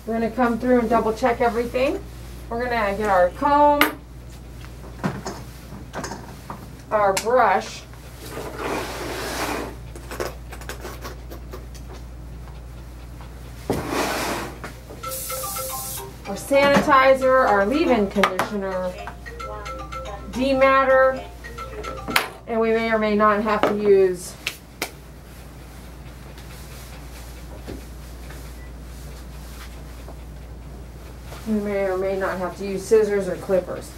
We're going to come through and double check everything. We're going to get our comb, our brush, our sanitizer, our leave-in conditioner, dematter, and we may or may not have to use scissors or clippers.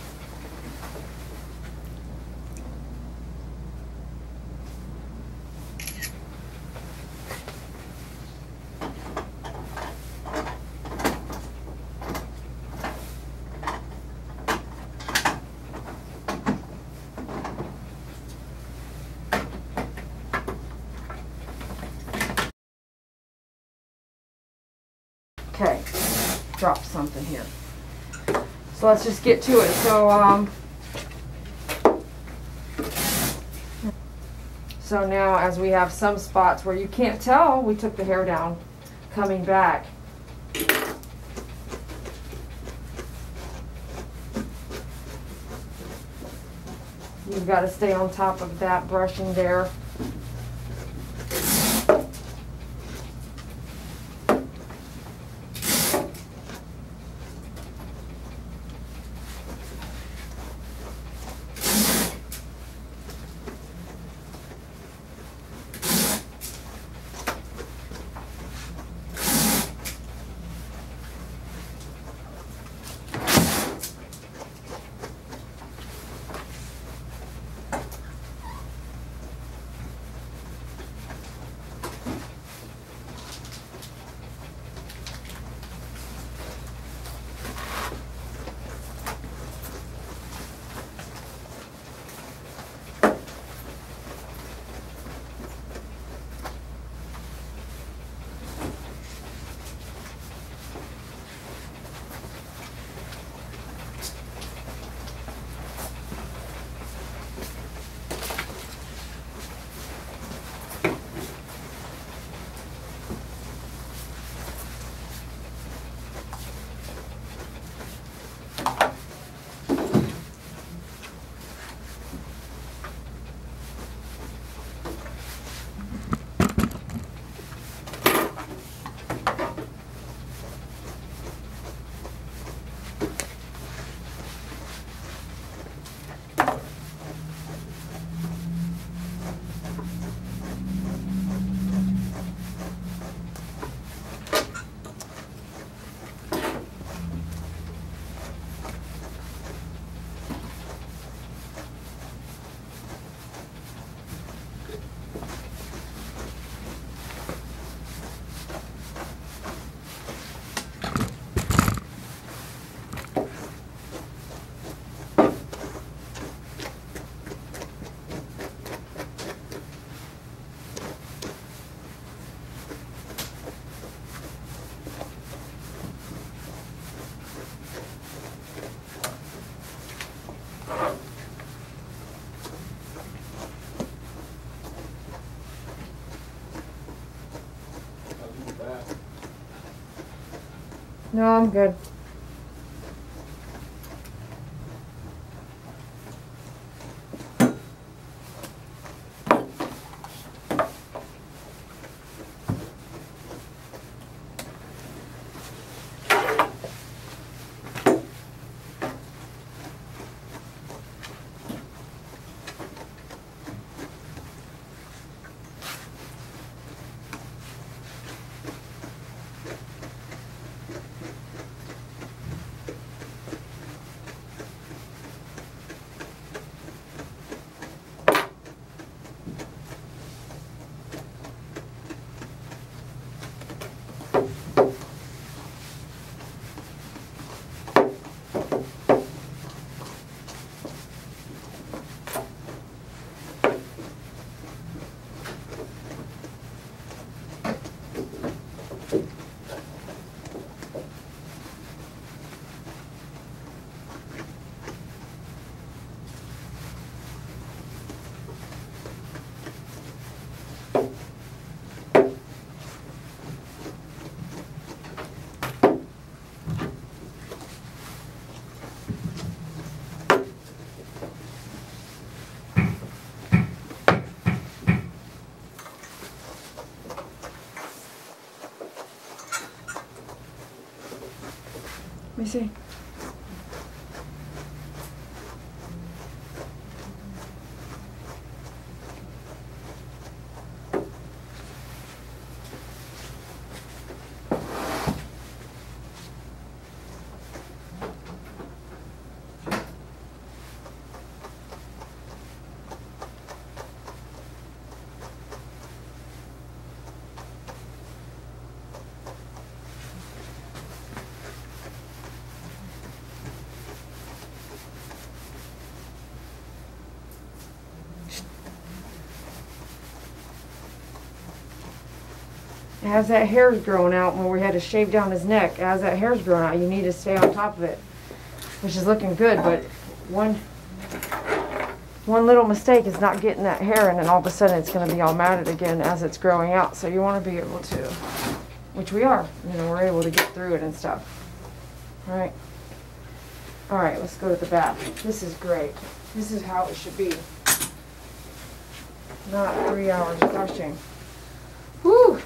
Okay, drop something here. So let's just get to it. So now, as we have some spots where you can't tell we took the hair down, coming back. You've got to stay on top of that brushing there. No, I'm good. me see. As that hair's growing out, when we had to shave down his neck, as that hair's growing out, you need to stay on top of it, which is looking good, but one little mistake is not getting that hair, and then all of a sudden it's going to be all matted again as it's growing out. So you want to be able to, which we are, you know, we're able to get through it and stuff. All right, let's go to the bath. This is great. This is how it should be. Not 3 hours gushing. Whew.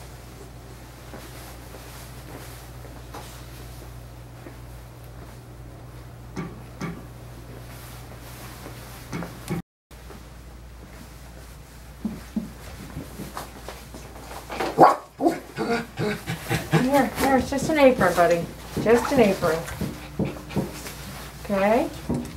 Here, it's just an apron, buddy. Just an apron. Okay?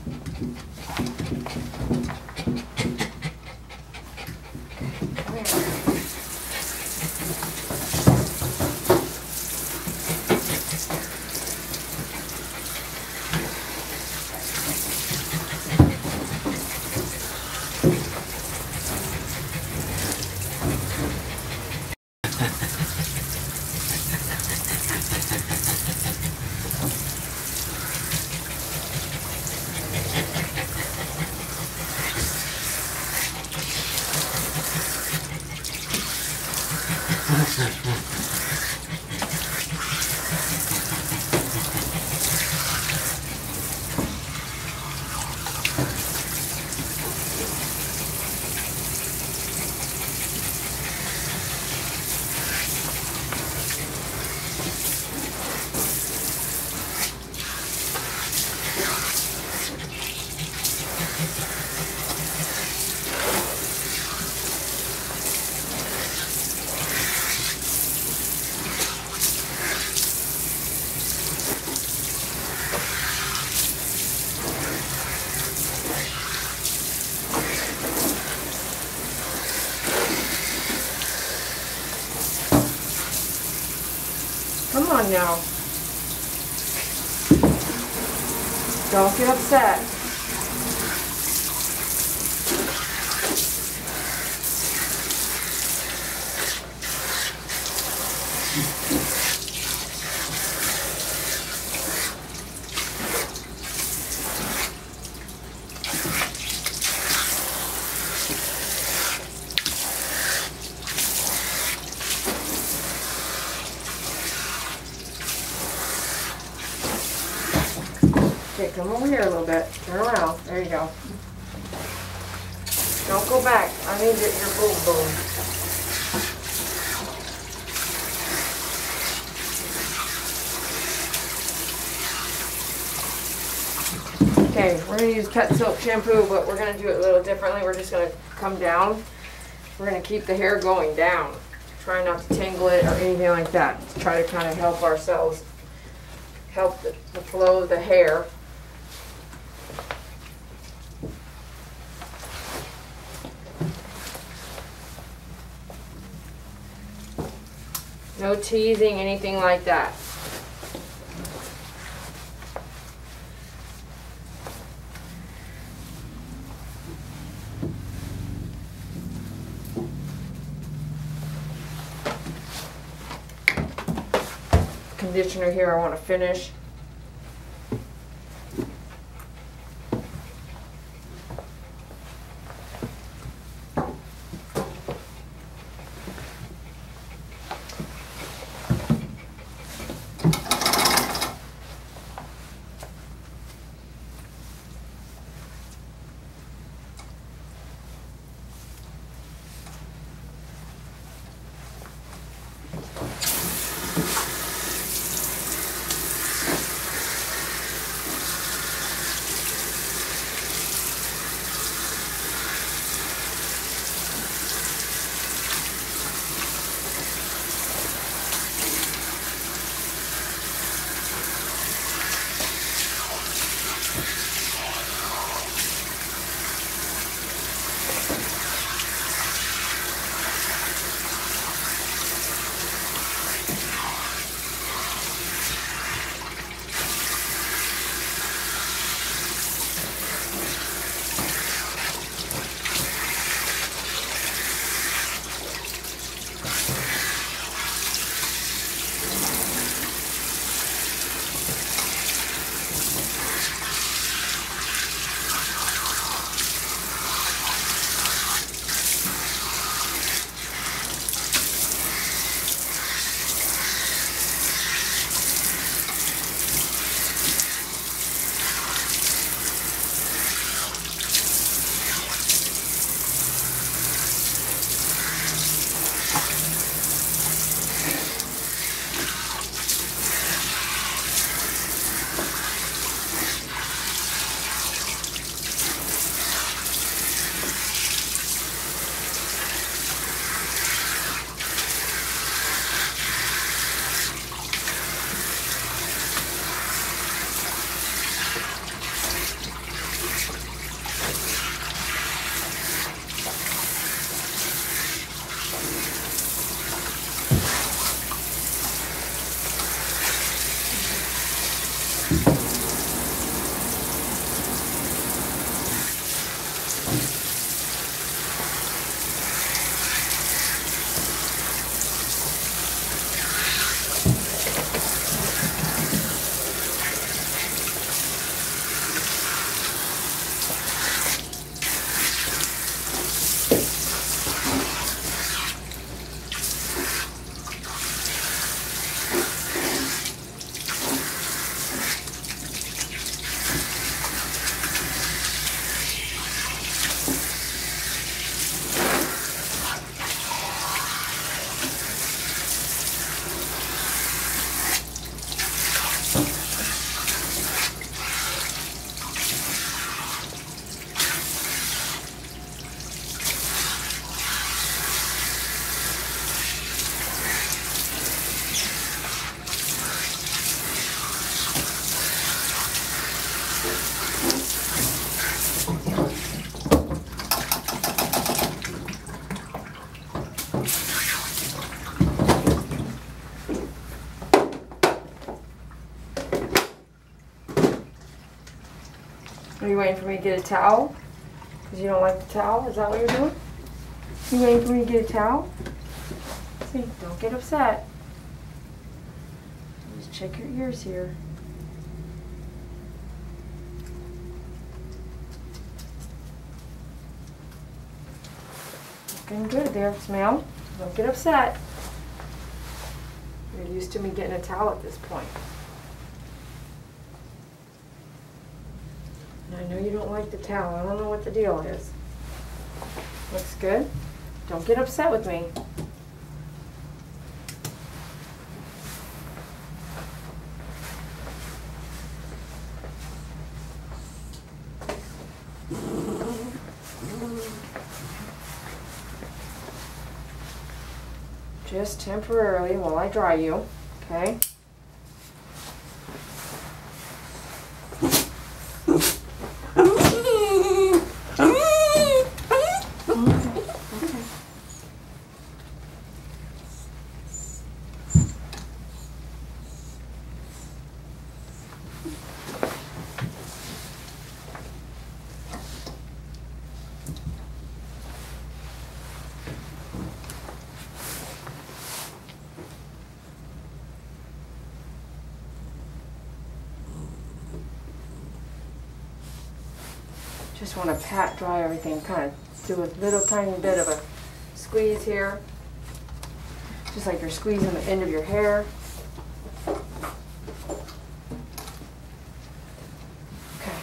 Come on now. Don't get upset. Okay, come over here a little bit. Turn around. There you go. Don't go back. I need your boom boom. Okay, we're going to use cut silk shampoo, but we're going to do it a little differently. We're just going to come down. We're going to keep the hair going down. Try not to tangle it or anything like that. Try to kind of help ourselves, help the flow of the hair. No teasing, anything like that. Conditioner here, I want to finish. Are you waiting for me to get a towel? Because you don't like the towel? Is that what you're doing? You waiting for me to get a towel? See, don't get upset. Just check your ears here. Looking good there, Smell. Don't get upset. You're used to me getting a towel at this point. And I know you don't like the towel. I don't know what the deal is. Looks good. Don't get upset with me. Just temporarily while I dry you, okay? Just want to pat dry everything, kind of do a little tiny bit of a squeeze here, just like you're squeezing the end of your hair. Okay.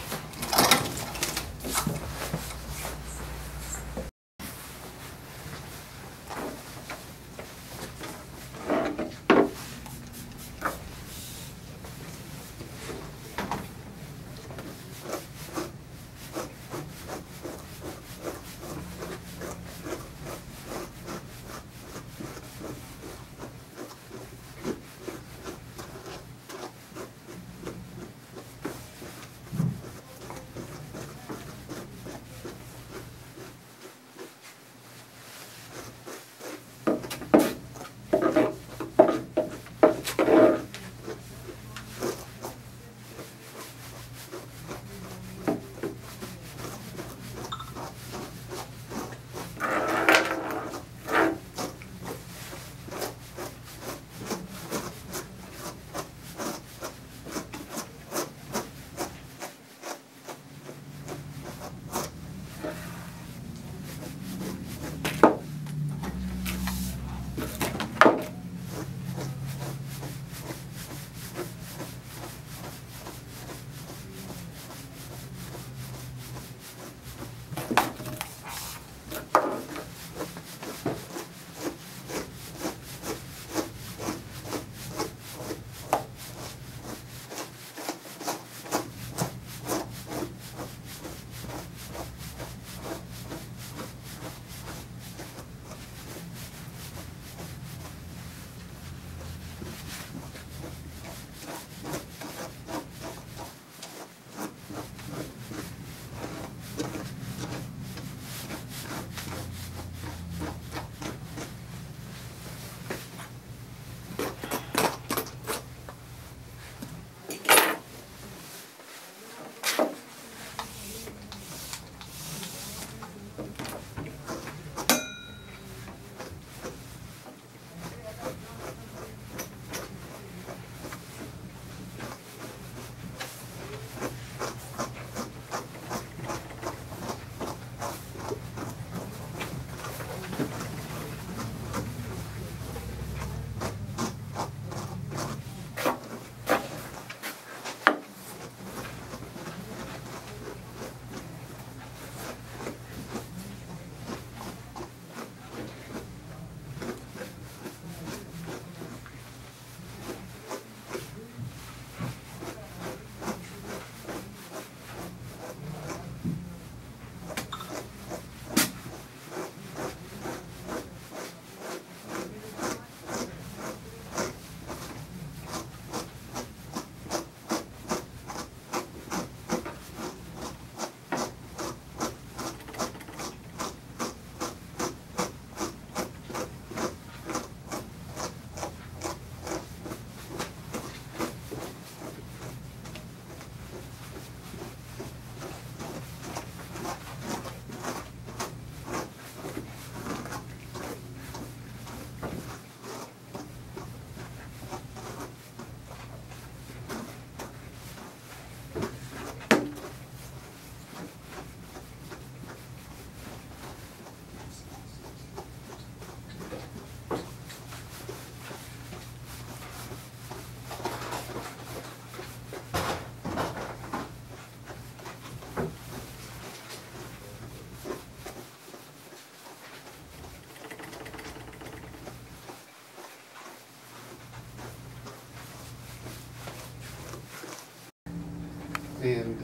And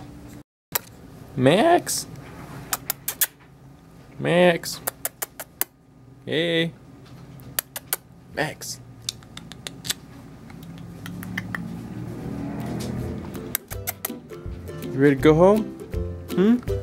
Max? Max? Hey. Max. You ready to go home? Hmm?